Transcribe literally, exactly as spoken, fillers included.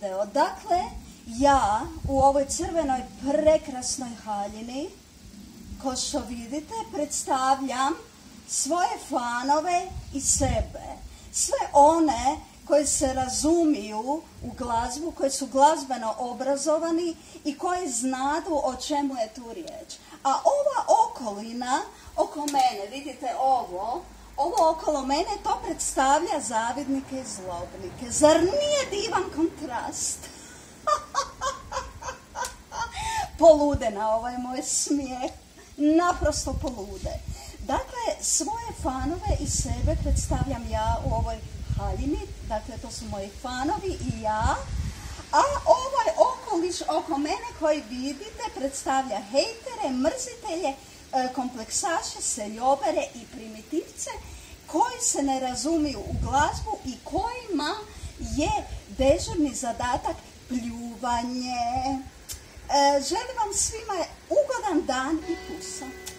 video. Dakle, ja u ovoj crvenoj prekrasnoj haljini, ko što vidite, predstavljam svoje fanove i sebe. Sve one koji se razumiju u glazbu, koji su glazbeno obrazovani i koji znadu o čemu je tu riječ. A ova okolina oko mene, vidite ovo, ovo okolo mene, to predstavlja zavidnike i zlobnike. Zar nije divan kontrast? Polude na ovaj moj smijeh. Naprosto polude. Dakle, svoje fanove i sebe predstavljam ja u ovoj haljini. Dakle, to su moji fanovi i ja. A ovaj okoliš oko mene koji vidite predstavlja hejtere, mrzitelje, kompleksaše, seljobere i primitivce koji se ne razumiju u glazbu i kojima je dežurni zadatak pljuvanje. Želim vam svima ugodan dan i pusa.